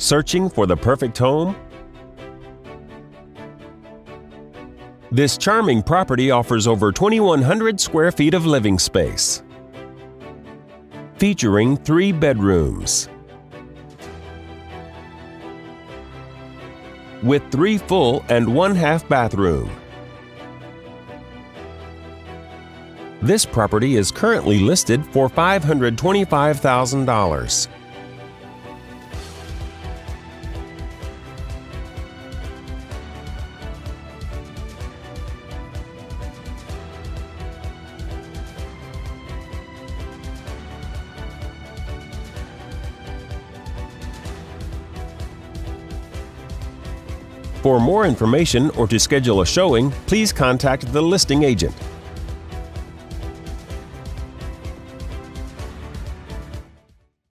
Searching for the perfect home? This charming property offers over 2,100 square feet of living space, featuring 3 bedrooms with 3 full and 1 half bathroom. This property is currently listed for $525,000. For more information or to schedule a showing, please contact the listing agent.